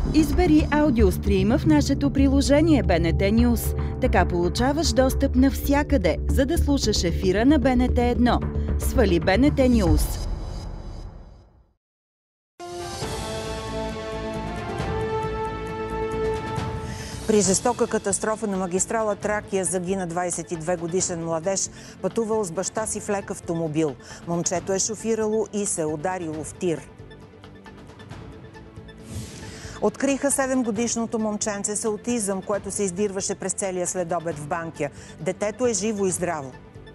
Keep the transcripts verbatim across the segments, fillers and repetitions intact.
Избери аудиострима в нашето приложение Б Н Т News. Така получаваш достъп навсякъде, за да слушаш ефира на Б Н Т едно. Свали Б Н Т News. При жестока катастрофа на магистрала Тракия загина двадесет и две годишен младеж, пътувал с баща си в лек автомобил. Момчето е шофирало и се е ударило в тир. Откриха седемгодишното момченце с аутизъм, което се издирваше през целия следобед в Банкя. Детето е живо и здраво.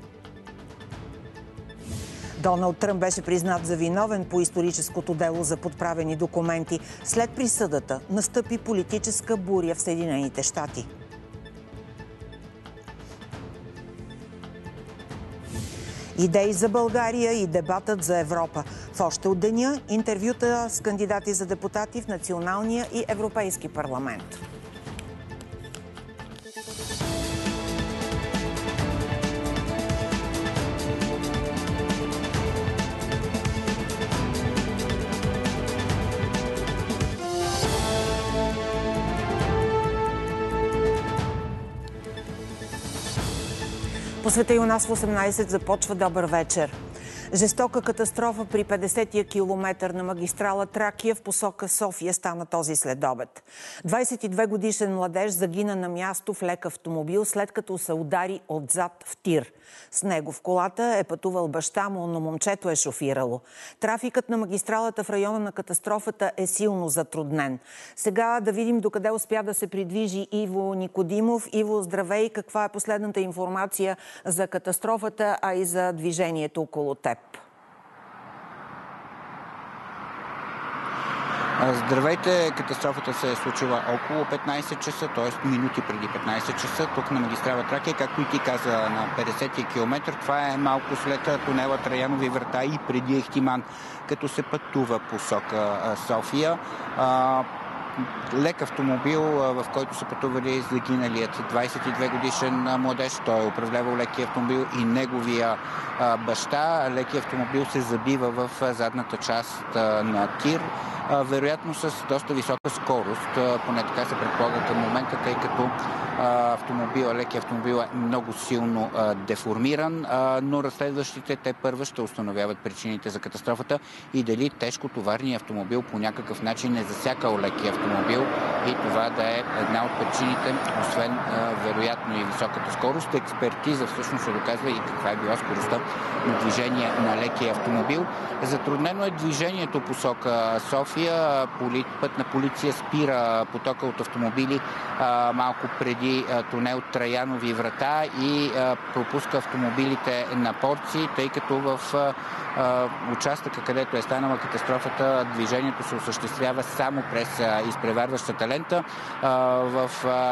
Доналд Тръмп беше признат за виновен по историческото дело за подправени документи. След присъдата настъпи политическа буря в Съединените щати. Идеи за България и дебатът за Европа. В още от деня интервюта с кандидати за депутати в Националния и Европейски парламент. По света и у нас в осемнадесет започва добър вечер. Жестока катастрофа при петдесетия километър на магистрала Тракия в посока София стана този следобед. двадесет и две годишен младеж загина на място в лек автомобил, след като се удари отзад в тир. С него в колата е пътувал баща му, но момчето е шофирало. Трафикът на магистралата в района на катастрофата е силно затруднен. Сега да видим докъде успя да се придвижи Иво Никодимов. Иво, здравей! Каква е последната информация за катастрофата, а и за движението около теб? Здравейте! Катастрофата се е случила около петнадесет часа, т.е. минути преди петнадесет часа, тук на магистрала Тракия, както и ти каза, на петдесетия километър. Това е малко след тунела Траянови врата и преди Ехтиман, като се пътува посока София. Лек автомобил, в който са пътували загиналият двадесет и две годишен младеж. Той е управлявал лекия автомобил и неговия баща. Лекия автомобил се забива в задната част на тир, вероятно с доста висока скорост, поне така се предполага към момента, тъй като автомобил, лекия автомобил е много силно деформиран, но разследващите те първа ще установяват причините за катастрофата и дали тежкотоварният автомобил по някакъв начин не засякал лекия автомобил и това да е една от причините, освен вероятно и високата скорост. Експертиза всъщност се доказва и каква е била скоростта на движение на лекия автомобил. Затруднено е движението посока София. Пътна полиция спира потока от автомобили малко преди тунел Траянови врата и пропуска автомобилите на порции, тъй като в участъка, където е станала катастрофата, движението се осъществява само през изпреварващата лента. В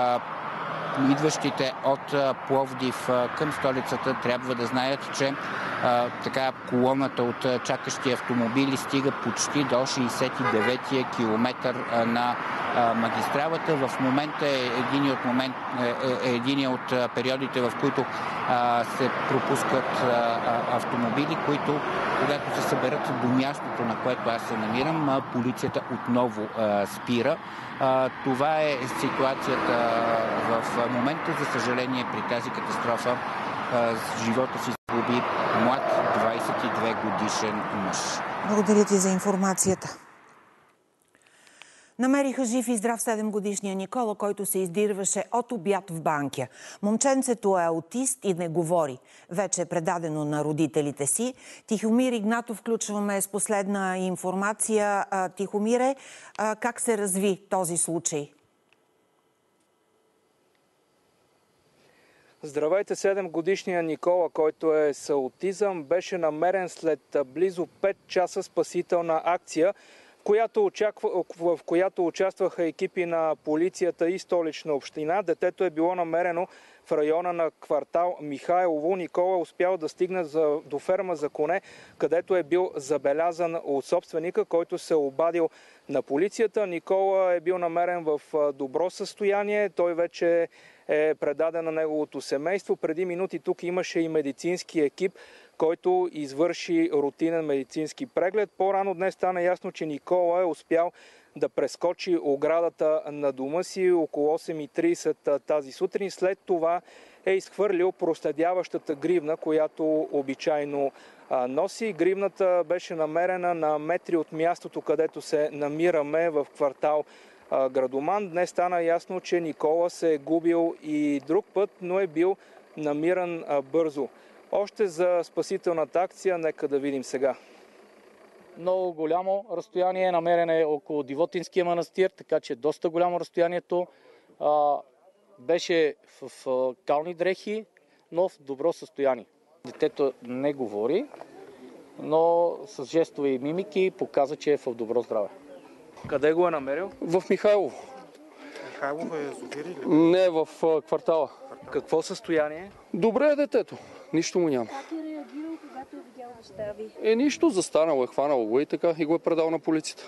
идващите от Пловдив към столицата трябва да знаят, че а, така колоната от чакащи автомобили стига почти до шейсет и деветия километър на а, магистралата. В момента е един от, момент, е, е един от периодите, в които а, се пропускат а, автомобили, които, когато се съберат до мястото, на което аз се намирам, а, полицията отново а, спира. А, това е ситуацията в момента. За съжаление, при тази катастрофа а, живота си загуби млад двадесет и две годишен мъж. Благодаря ти за информацията. Намериха жив и здрав седемгодишния Никола, който се издирваше от обяд в Банкя. Момченцето е аутист и не говори. Вече е предадено на родителите си. Тихомир Игнатов включваме с последна информация. Тихомире, как се разви този случай? Здравейте, седемгодишния Никола, който е с аутизъм, беше намерен след близо пет часа спасителна акция, в която, очаква, в която участваха екипи на полицията и Столична община. Детето е било намерено в района на квартал Михайлово. Никола е успял да стигне за, до ферма за коне, където е бил забелязан от собственика, който се е обадил на полицията. Никола е бил намерен в добро състояние. Той вече е предаден на неговото семейство. Преди минути тук имаше и медицински екип, който извърши рутинен медицински преглед. По-рано днес стана ясно, че Никола е успял да прескочи оградата на дома си около осем и трийсет тази сутрин. След това е изхвърлил проследяващата гривна, която обичайно носи. Гривната беше намерена на метри от мястото, където се намираме в квартал Градоман. Днес стана ясно, че Никола се е губил и друг път, но е бил намиран бързо. Още за спасителната акция, нека да видим сега. Много голямо разстояние, намерен е около Дивотинския манастир, така че доста голямо разстоянието. А, беше в, в кални дрехи, но в добро състояние. Детето не говори, но с жестове и мимики показва, че е в добро здраве. Къде го е намерил? В Михайлово. Михайлово е София или? Не, в квартала. Какво състояние? Добре е детето. Нищо му няма. Как е реагирал, когато е видял баща ви? Е, нищо, застанал е, хванал го и така и го е предал на полицията.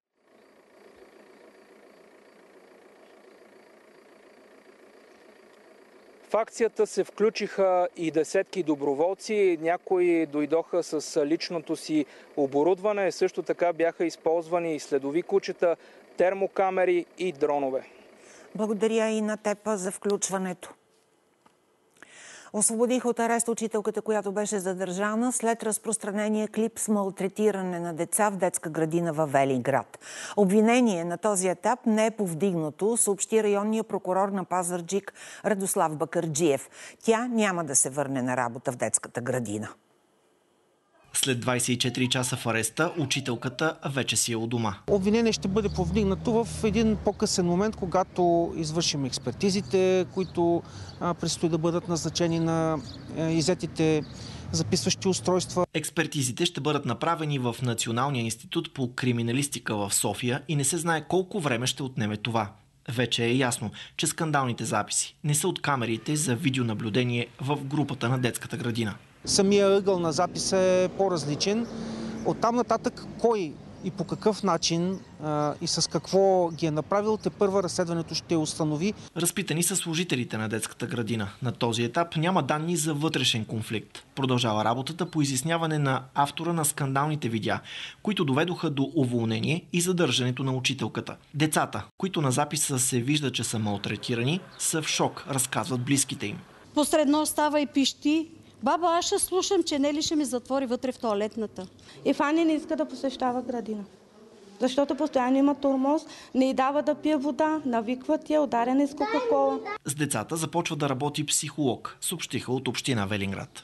В акцията се включиха и десетки доброволци. Някои дойдоха с личното си оборудване. Също така бяха използвани следови кучета, термокамери и дронове. Благодаря и на теб за включването. Освободиха от арест учителката, която беше задържана след разпространение клип с малтретиране на деца в детска градина във Велинград. Обвинение на този етап не е повдигнато, съобщи районния прокурор на Пазарджик Радослав Бакърджиев. Тя няма да се върне на работа в детската градина. След двайсет и четири часа в ареста, учителката вече си е у дома. Обвинение ще бъде повдигнато в един по-късен момент, когато извършим експертизите, които а, предстои да бъдат назначени на а, иззетите записващи устройства. Експертизите ще бъдат направени в Националния институт по криминалистика в София и не се знае колко време ще отнеме това. Вече е ясно, че скандалните записи не са от камерите за видеонаблюдение в групата на детската градина. Самия ъгъл на записа е по-различен. Оттам нататък кой и по какъв начин а, и с какво ги е направил, тепърва разследването ще установи. Разпитани са служителите на детската градина. На този етап няма данни за вътрешен конфликт. Продължава работата по изясняване на автора на скандалните видеа, които доведоха до уволнение и задържането на учителката. Децата, които на записа се вижда, че са малтретирани, са в шок, разказват близките им. Посредно става и пищи. Баба, аз ще слушам, че Нели ще ми затвори вътре в тоалетната. И Фани не иска да посещава градина. Защото постоянно има тормоз, не й дава да пие вода, навикват я, ударяне с кока-кола. С децата започва да работи психолог, съобщиха от община Велинград.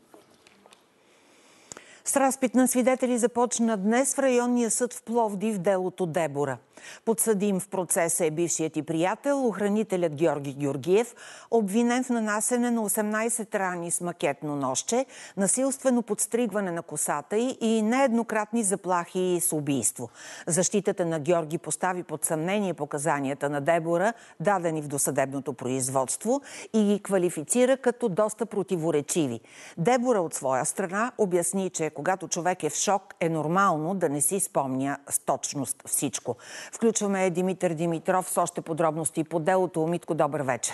С разпит на свидетели започна днес в районния съд в Пловдив делото Дебора. Подсъдим в процеса е бившият и приятел, охранителят Георги Георгиев, обвинен в нанасене на осемнайсет рани с макетно ножче, насилствено подстригване на косата й и нееднократни заплахи с убийство. Защитата на Георги постави под съмнение показанията на Дебора, дадени в досъдебното производство, и ги квалифицира като доста противоречиви. Дебора от своя страна обясни, че когато човек е в шок, е нормално да не си спомня с точност всичко. Включваме Димитър Димитров с още подробности по делото. Митко, добър вечер.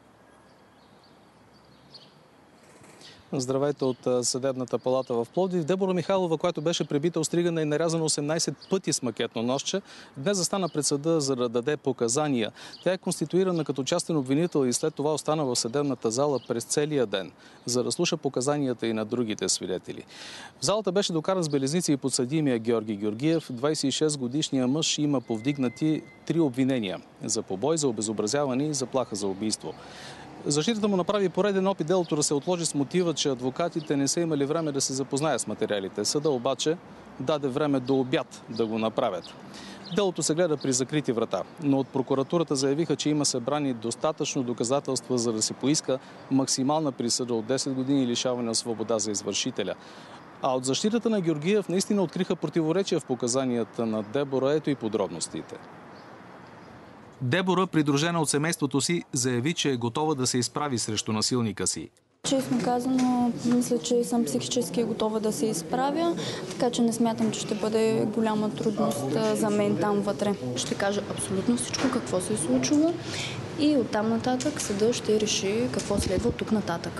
Здравейте от съдебната палата в Пловдив. Дебора Михайлова, която беше пребита, остригана и нарязана осемнайсет пъти с макетно ножче, днес застана пред съда, за да даде показания. Тя е конституирана като частен обвинител и след това остана в съдебната зала през целия ден, за да слуша показанията и на другите свидетели. В залата беше докаран с белезници и подсъдимия Георги Георгиев. двайсет и шест годишният мъж има повдигнати три обвинения за побой, за обезобразяване и заплаха за убийство. Защитата му направи пореден опит делото да се отложи с мотива, че адвокатите не са имали време да се запознаят с материалите. Съда обаче даде време до обяд да го направят. Делото се гледа при закрити врата, но от прокуратурата заявиха, че има събрани достатъчно доказателства, за да се поиска максимална присъда от десет години лишаване на свобода за извършителя. А от защитата на Георгиев наистина откриха противоречия в показанията на Дебора. Ето и подробностите. Дебора, придружена от семейството си, заяви, че е готова да се изправи срещу насилника си. Честно казано, мисля, че съм психически готова да се изправя, така че не смятам, че ще бъде голяма трудност за мен там вътре. Ще кажа абсолютно всичко, какво се е случило, и оттам нататък съдът ще реши какво следва тук нататък.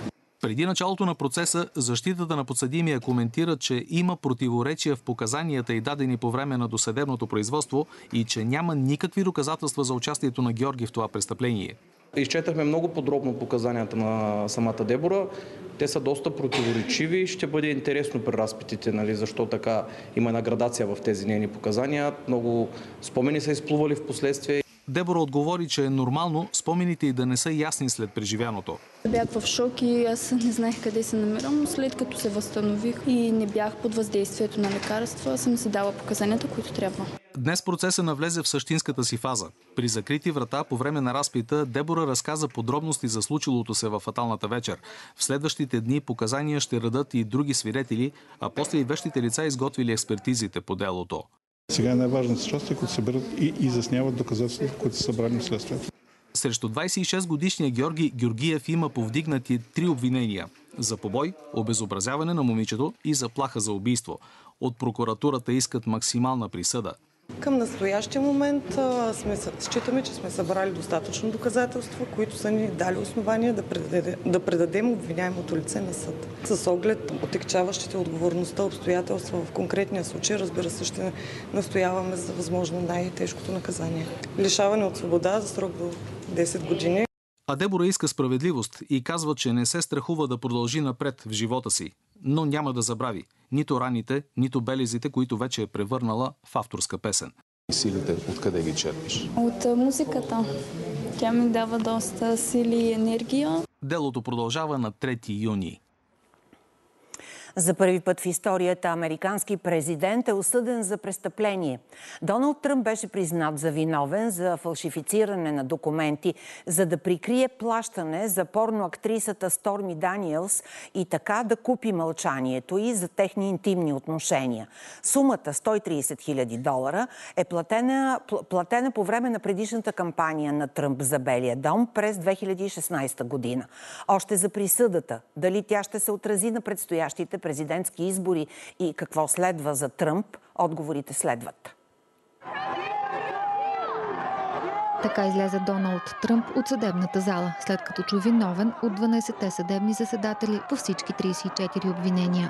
Преди началото на процеса, защитата на подсъдимия коментира, че има противоречия в показанията и дадени по време на досъдебното производство и че няма никакви доказателства за участието на Георги в това престъпление. Изчетахме много подробно показанията на самата Дебора. Те са доста противоречиви. Ще бъде интересно при разпитите, нали, защо така има една градация в тези нейни показания. Много спомени са изплували в последствие. Дебора отговори, че е нормално спомените й да не са ясни след преживяното. Бях в шок и аз не знаех къде се намирам, но след като се възстанових и не бях под въздействието на лекарства, съм си дала показанията, които трябва. Днес процесът навлезе в същинската си фаза. При закрити врата по време на разпита Дебора разказа подробности за случилото се във фаталната вечер. В следващите дни показания ще дадат и други свидетели, а после и вещите лица изготвили експертизите по делото. Сега е най-важната част, които съберат и изясняват доказателствата, които са събрани в следствието. Срещу двадесет и шестгодишния Георги Георгиев има повдигнати три обвинения – за побой, обезобразяване на момичето и заплаха за убийство. От прокуратурата искат максимална присъда. Към настоящия момент а, сме, считаме, че сме събрали достатъчно доказателства, които са ни дали основания да, предаде, да предадем обвиняемото лице на съд. С оглед отегчаващите отговорността обстоятелства в конкретния случай, разбира се, ще настояваме за възможно най-тежкото наказание. Лишаване от свобода за срок до десет години. А Дебора иска справедливост и казва, че не се страхува да продължи напред в живота си, но няма да забрави нито раните, нито белезите, които вече е превърнала в авторска песен. Силите откъде ги черпиш? От музиката. Тя ми дава доста сили и енергия. Делото продължава на трети юни. За първи път в историята американски президент е осъден за престъпление. Доналд Тръмп беше признат за виновен за фалшифициране на документи, за да прикрие плащане за порноактрисата Сторми Даниелс и така да купи мълчанието й за техни интимни отношения. Сумата сто и тридесет хиляди долара е платена, платена по време на предишната кампания на Тръмп за Белия дом през две хиляди и шестнадесета година. Още за присъдата, дали тя ще се отрази на предстоящите президентски избори и какво следва за Тръмп, отговорите следват. Така излезе Доналд Тръмп от съдебната зала, след като чу виновен от дванадесетте съдебни заседатели по всички тридесет и четири обвинения.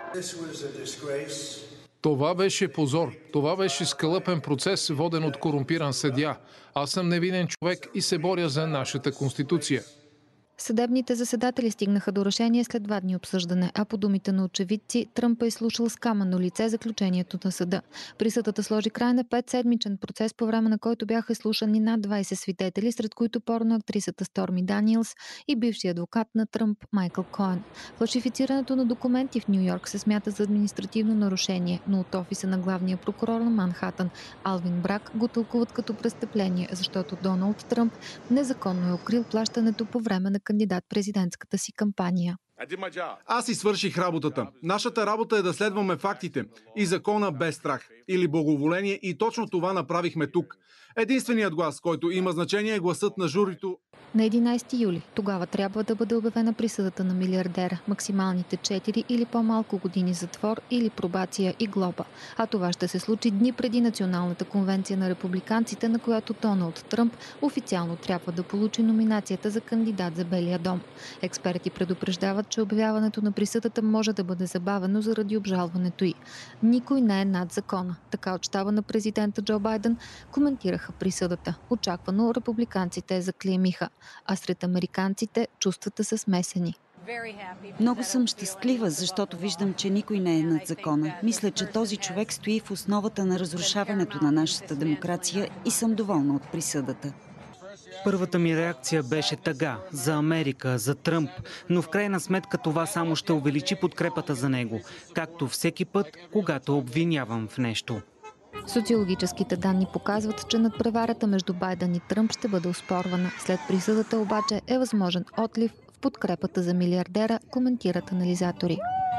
Това беше позор. Това беше скалъпен процес, воден от корумпиран съдия. Аз съм невинен човек и се боря за нашата конституция. Съдебните заседатели стигнаха до решение след два дни обсъждане, а по думите на очевидци, Тръмп е изслушал с каменно лице заключението на съда. Присъдата сложи край на петседмичен процес, по време на който бяха изслушани над двадесет свидетели, сред които порноактрисата Сторми Даниелс и бивши адвокат на Тръмп Майкъл Коен. Фалшифицирането на документи в Ню Йорк се смята за административно нарушение, но от офиса на главния прокурор на Манхатън Алвин Брак го тълкуват като престъпление, защото Доналд Тръмп незаконно е укрил плащането по време на кандидат-президентската си кампания. Аз си свърших работата. Нашата работа е да следваме фактите и закона без страх или благоволение, и точно това направихме тук. Единственият глас, който има значение, е гласът на журито. На единадесети юли тогава трябва да бъде обявена присъдата на милиардера. Максималните четири или по-малко години затвор или пробация и глоба. А това ще се случи дни преди Националната конвенция на републиканците, на която Доналд Тръмп официално трябва да получи номинацията за кандидат за Белия дом. Експерти предупреждават, че обявяването на присъдата може да бъде забавено заради обжалването й. Никой не е над закона. Така от щаба на президента Джо Байден коментираха присъдата. Очаквано републиканците заклеймиха, а сред американците чувствата са смесени. Много съм щастлива, защото виждам, че никой не е над закона. Мисля, че този човек стои в основата на разрушаването на нашата демокрация и съм доволна от присъдата. Първата ми реакция беше тъга за Америка, за Тръмп, но в крайна сметка това само ще увеличи подкрепата за него, както всеки път, когато обвинявам в нещо. Социологическите данни показват, че надпреварата между Байден и Тръмп ще бъде оспорвана. След присъдата обаче е възможен отлив в подкрепата за милиардера, коментират анализатори.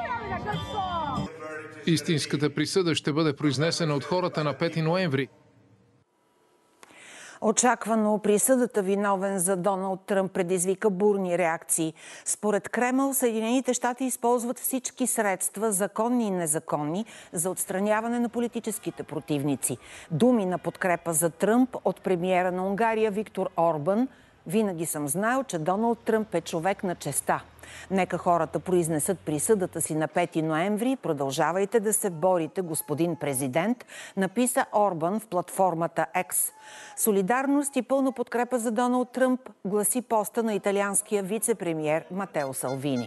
Истинската присъда ще бъде произнесена от хората на пети ноември. Очаквано присъдата виновен за Доналд Тръмп предизвика бурни реакции. Според Кремъл, Съединените щати използват всички средства, законни и незаконни, за отстраняване на политическите противници. Думи на подкрепа за Тръмп от премиера на Унгария Виктор Орбан Винаги съм знаел, че Доналд Тръмп е човек на честта. Нека хората произнесат присъдата си на пети ноември. Продължавайте да се борите, господин президент, написа Орбан в платформата X. Солидарност и пълна подкрепа за Доналд Тръмп, гласи поста на италианския вице-премиер Матео Салвини.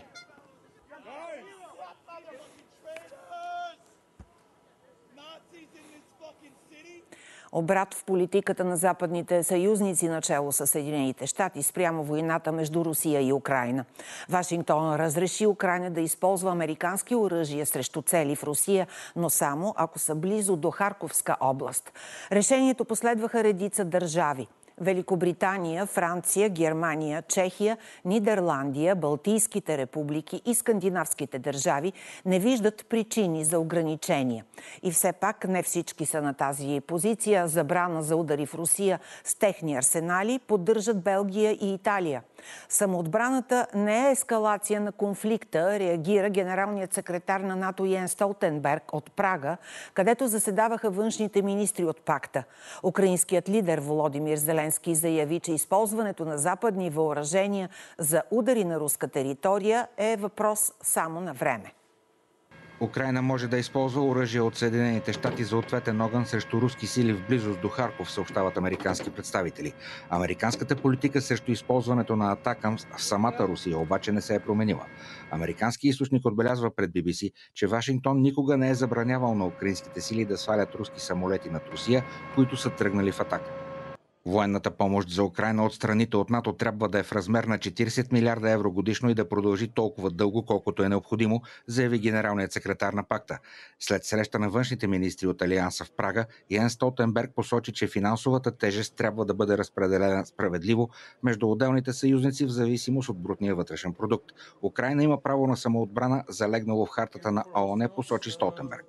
Обрат в политиката на западните съюзници начело с Съединените щати спрямо войната между Русия и Украйна. Вашингтон разреши Украйна да използва американски оръжия срещу цели в Русия, но само ако са близо до Харковска област. Решението последваха редица държави. Великобритания, Франция, Германия, Чехия, Нидерландия, Балтийските републики и скандинавските държави не виждат причини за ограничения. И все пак не всички са на тази позиция. Забрана за удари в Русия с техни арсенали поддържат Белгия и Италия. Самоотбраната не е ескалация на конфликта, реагира генералният секретар на НАТО Йенс Столтенберг от Прага, където заседаваха външните министри от пакта. Украинският лидер Володимир Зеленски заяви, че използването на западни въоръжения за удари на руска територия е въпрос само на време. Украйна може да използва оръжие от Съединените щати за ответен огън срещу руски сили в близост до Харков, съобщават американски представители. Американската политика срещу използването на атака в самата Русия обаче не се е променила. Американски източник отбелязва пред Би Би Си, че Вашингтон никога не е забранявал на украинските сили да свалят руски самолети над Русия, които са тръгнали в атака. Военната помощ за Украйна от страните от НАТО трябва да е в размер на четирийсет милиарда евро годишно и да продължи толкова дълго, колкото е необходимо, заяви генералният секретар на пакта. След среща на външните министри от Алианса в Прага, Йенс Столтенберг посочи, че финансовата тежест трябва да бъде разпределена справедливо между отделните съюзници в зависимост от брутния вътрешен продукт. Украйна има право на самоотбрана, залегнало в хартата на ООН, посочи Столтенберг.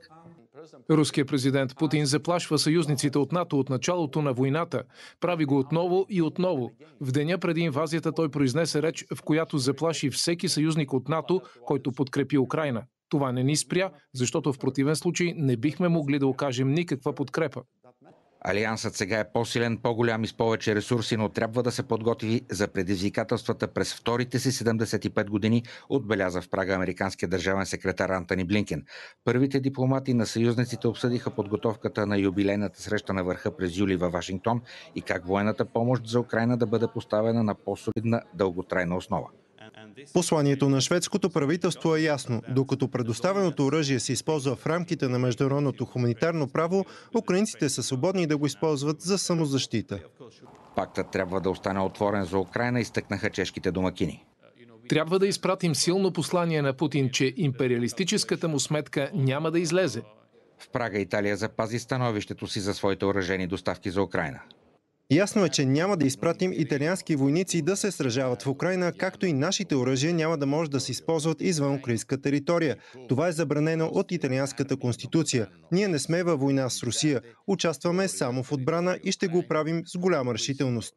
Руският президент Путин заплашва съюзниците от НАТО от началото на войната. Прави го отново и отново. В деня преди инвазията той произнесе реч, в която заплаши всеки съюзник от НАТО, който подкрепи Украйна. Това не ни спря, защото в противен случай не бихме могли да окажем никаква подкрепа. Алиансът сега е по-силен, по-голям и с повече ресурси, но трябва да се подготви за предизвикателствата през вторите си седемдесет и пет години, отбеляза в Прага американския държавен секретар Антони Блинкен. Първите дипломати на съюзниците обсъдиха подготовката на юбилейната среща на върха през юли във Вашингтон и как военната помощ за Украйна да бъде поставена на по-солидна дълготрайна основа. Посланието на шведското правителство е ясно. Докато предоставеното оръжие се използва в рамките на международното хуманитарно право, украинците са свободни да го използват за самозащита. Пактът трябва да остане отворен за Украйна, изтъкнаха чешките домакини. Трябва да изпратим силно послание на Путин, че империалистическата му сметка няма да излезе. В Прага Италия запази становището си за своите оръжейни доставки за Украйна. Ясно е, че няма да изпратим италиански войници да се сражават в Украйна, както и нашите оръжия няма да може да се използват извън украинска територия. Това е забранено от италианската конституция. Ние не сме във война с Русия. Участваме само в отбрана и ще го правим с голяма решителност.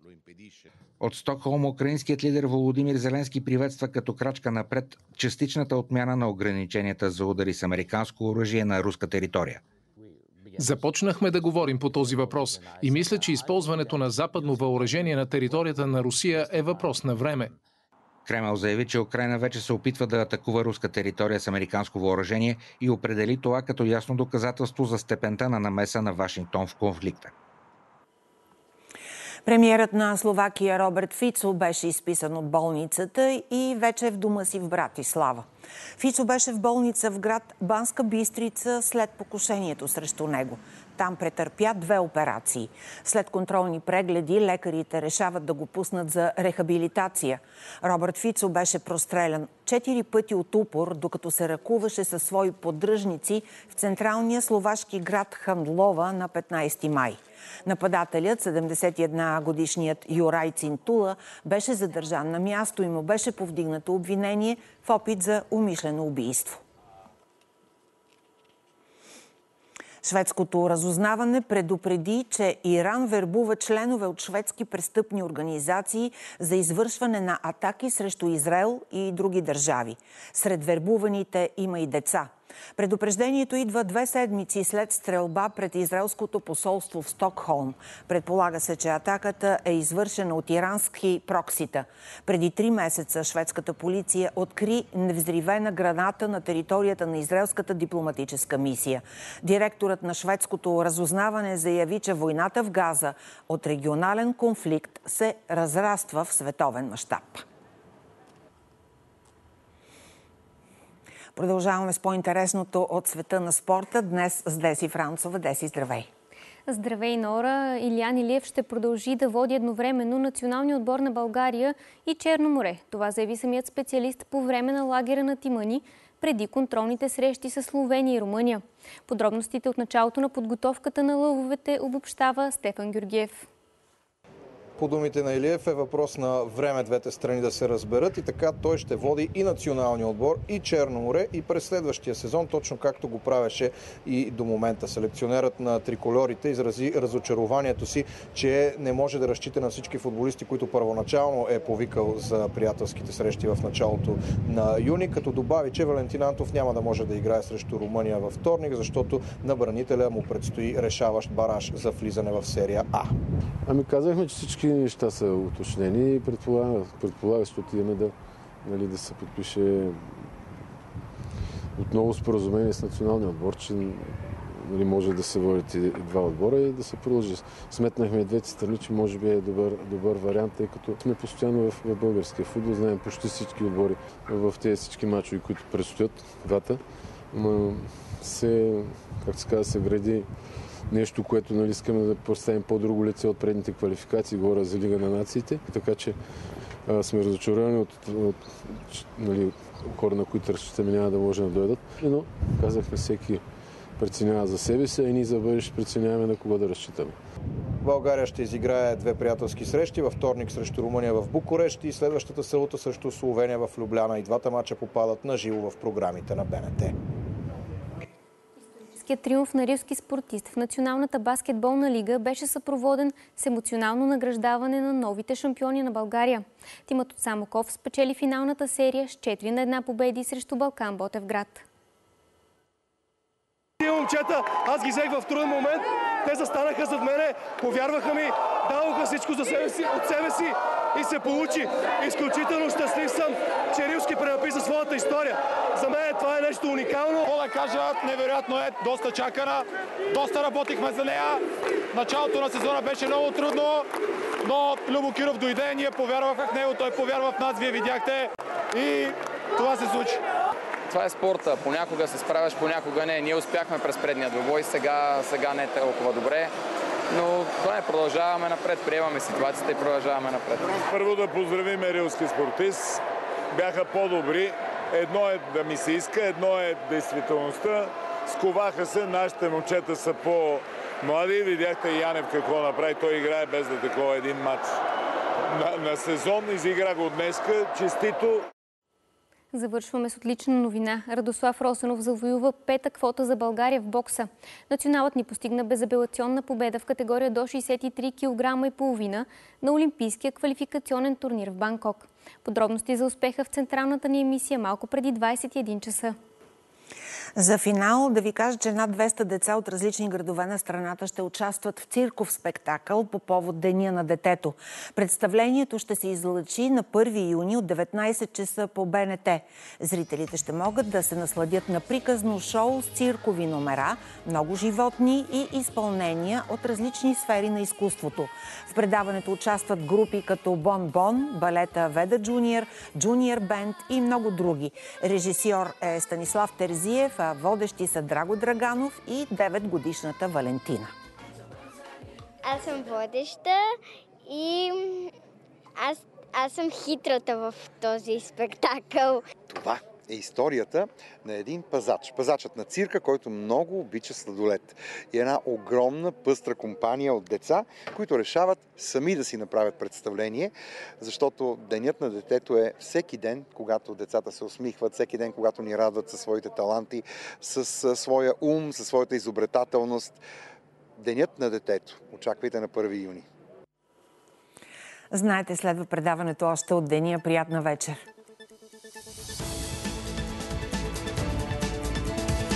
От Стокхолм украинският лидер Володимир Зеленски приветства като крачка напред частичната отмяна на ограниченията за удари с американско оръжие на руска територия. Започнахме да говорим по този въпрос и мисля, че използването на западно въоръжение на територията на Русия е въпрос на време. Кремъл заяви, че Украйна вече се опитва да атакува руска територия с американско въоръжение и определи това като ясно доказателство за степента на намеса на Вашингтон в конфликта. Премиерът на Словакия Роберт Фицо беше изписан от болницата и вече е в дома си в Братислава. Фицо беше в болница в град Банска Бистрица след покушението срещу него. Там претърпя две операции. След контролни прегледи лекарите решават да го пуснат за рехабилитация. Роберт Фицо беше прострелян четири пъти от упор, докато се ръкуваше със свои поддръжници в централния словашки град Хандлова на петнайсети май. Нападателят, седемдесет и една годишният Юрай Цинтула, беше задържан на място и му беше повдигнато обвинение в опит за умишлено убийство. Шведското разузнаване предупреди, че Иран вербува членове от шведски престъпни организации за извършване на атаки срещу Израел и други държави. Сред вербуваните има и деца. Предупреждението идва две седмици след стрелба пред израелското посолство в Стокхолм. Предполага се, че атаката е извършена от ирански проксита. Преди три месеца шведската полиция откри невзривена граната на територията на израелската дипломатическа мисия. Директорът на шведското разузнаване заяви, че войната в Газа от регионален конфликт се разраства в световен мащаб. Продължаваме с по-интересното от света на спорта. Днес с Деси Францова. Деси, здравей! Здравей, Нора! Илиян Илиев ще продължи да води едновременно националния отбор на България и Черно море. Това заяви самият специалист по време на лагера на Тимани преди контролните срещи с Словения и Румъния. Подробностите от началото на подготовката на лъвовете обобщава Стефан Георгиев. По думите на Илиев е въпрос на време двете страни да се разберат и така той ще води и националния отбор, и Черно море, и през следващия сезон, точно както го правеше и до момента. Селекционерът на трикольорите изрази разочарованието си, че не може да разчита на всички футболисти, които първоначално е повикал за приятелските срещи в началото на юни, като добави, че Валентин Антов няма да може да играе срещу Румъния във вторник, защото на бранителя му предстои решаващ бараж за влизане в серия А. Ами казахме, че всички неща са уточнени и предполага, предполага ще отидем да, нали, да се подпише отново споразумение с националния отбор, че нали, може да се водят и два отбора и да се продължи. Сметнахме и двете страни, че може би е добър, добър вариант, тъй като сме постоянно в, в българския футбол, знаем почти всички отбори в тези всички мачове, които предстоят, двата. Но се, как се казва, се гради нещо, което нали, искаме да поставим по-друго лице от предните квалификации, говоря за Лига на нациите. Така че а, сме разочаровани от, от нали, хора, на които разчитаме няма да може да дойдат. Но казахме, всеки преценява за себе си, а и ние за бъдеще преценяваме на кого да разчитаме. България ще изиграе две приятелски срещи. Във вторник срещу Румъния в Букурещ и следващата събота срещу Словения в Любляна. И двата мача попадат на живо в програмите на БНТ. Триумф на рилски спортист в Националната баскетболна лига беше съпроводен с емоционално награждаване на новите шампиони на България. Тимът от Самоков спечели финалната серия с четири на една победи срещу Балкан Ботевград. Тия момчета, аз ги взех в труден момент, те застанаха зад мене, повярваха ми, дадоха всичко за себе си, от себе си и се получи. Изключително щастлив съм, че Рилски пренаписа своята история. За мен това е нещо уникално. Мога да кажа, невероятно е, доста чакана, доста работихме за нея. Началото на сезона беше много трудно, но Любо Киров дойде, ние повярвахме в него, той повярва в нас, вие видяхте и това се случи. Това е спорта. Понякога се справяш, понякога не. Ние успяхме през предния двубой, сега, сега не е толкова добре. Но това не, продължаваме напред, приемаме ситуацията и продължаваме напред. Първо да поздравим рилски спортист. Бяха по-добри. Едно е да ми се иска, едно е действителността. Сковаха се, нашите момчета са по-млади. Видяхте Янев какво направи. Той играе без да такова един матч на, на сезон. Изигра го днеска. Честито. Завършваме с отлична новина. Радослав Росенов завоюва пета квота за България в бокса. Националът ни постигна безапелационна победа в категория до шейсет и три килограма и половина на Олимпийския квалификационен турнир в Банкок. Подробности за успеха в централната ни емисия малко преди двадесет и един часа. За финал да ви кажа, че над двеста деца от различни градове на страната ще участват в цирков спектакъл по повод Деня на детето. Представлението ще се излъчи на първи юни от деветнадесет часа по БНТ. Зрителите ще могат да се насладят на приказно шоу с циркови номера, много животни и изпълнения от различни сфери на изкуството. В предаването участват групи като Бон Бон, балета Веда Джуниор, Джуниор Бенд и много други. Режисьор е Станислав Терзиев, а водещи са Драго Драганов и деветгодишната Валентина. Аз съм водеща и аз, аз съм хитрата в този спектакъл. Това е историята на един пазач. Пазачът на цирка, който много обича сладолед. И една огромна пъстра компания от деца, които решават сами да си направят представление, защото Денят на детето е всеки ден, когато децата се усмихват, всеки ден, когато ни радват със своите таланти, с своя ум, със своята изобретателност. Денят на детето. Очаквайте на първи юни. Знаете, следва предаването още от деня. Приятна вечер!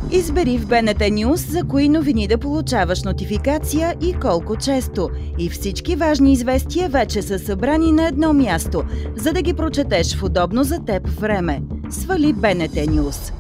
Избери в БНТ News за кои новини да получаваш нотификация и колко често. И всички важни известия вече са събрани на едно място, за да ги прочетеш в удобно за теб време. Свали БНТ News.